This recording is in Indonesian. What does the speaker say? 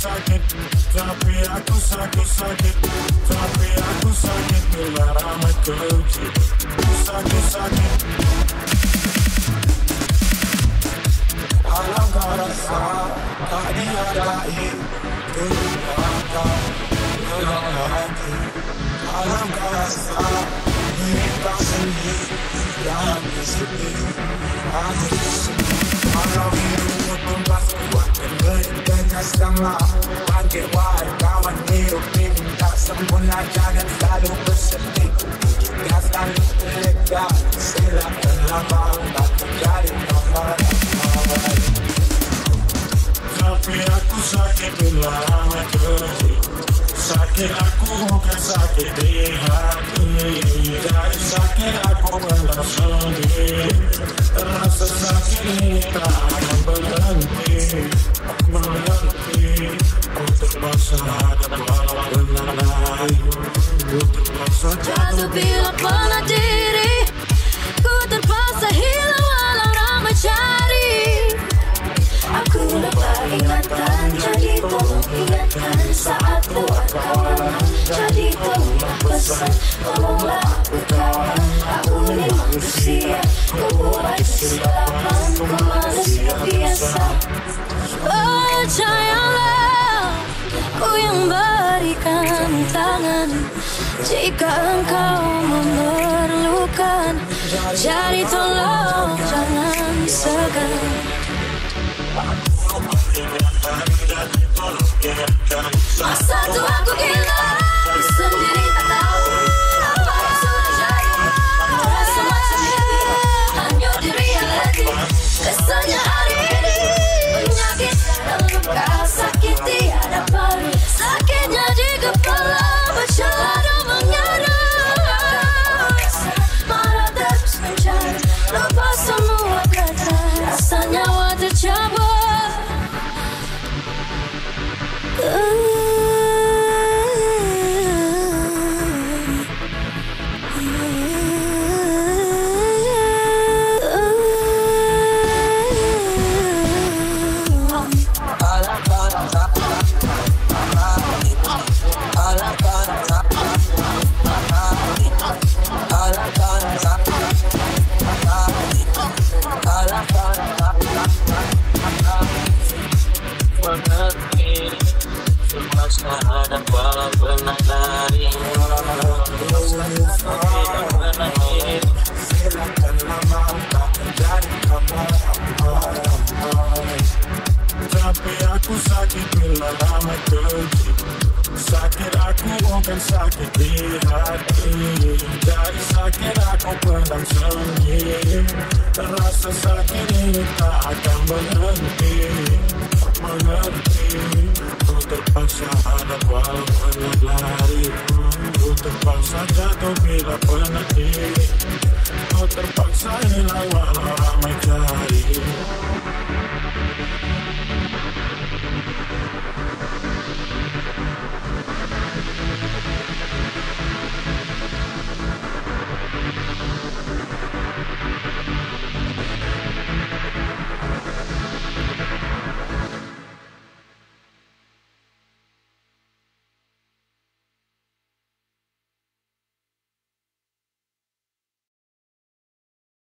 sakit, tapi aku sakit, tapi aku sakit bila ramai keji. Sakit, alangkah rasa tak dihargai, terlupakan dalam hati. Alangkah rasa minta sendiri yang disini, aku disini. Walau hidup tumbas kuatkan berikan sama. Bangkit wahai kawan, hidup ini tak sempurna, jangan selalu bersedih. Jika selalu terlega, silakan lama tak terjadi nomor. Tapi aku sakit bila ramai keji. Sakit aku bukan sakit di hati. Dari sakit aku pendam sendiri. Rasa sakit ini tak akan berhenti. Untuk terpaksa hadap walau benar lain. Untuk terpaksa jatuh bila pernah diri. Ku terpaksa hilang walau ramai cari. Aku dapat ingatan, jadi tolong ingatkan saat buat kawan. Jadi tolong pesan, tolonglah aku kawan. Aku ni manusia, ku buat kesilapan, ku manusia biasa. Percayalah, ku yang berikan tangan. Jika engkau memerlukan, jadi tolong jangan segan. Masa tu aku gila, sendiri tak tahu apa yang sudah jadi. Rasa macam ini, hanya di reality. Rasanya hari ini, penyakit dalam luka, sakit tiada pari. Sakitnya di kepala, bercelana menyara. Marah terus mencari, lepas semua kata. Rasa nyawa tercabut. Ada walau pernah lari, tidak pernah diri. Silakan lama tak terjadi kemarin. Tapi aku sakit bila ramai keji. Sakit aku bukan sakit di hati. Dari sakit aku pendam sendiri. Rasa sakit ini tak akan berhenti. Ku terpaksa hadap walau pernah lari. Ku terpaksa jatuh bila pernah diri. Ku terpaksa hilang walau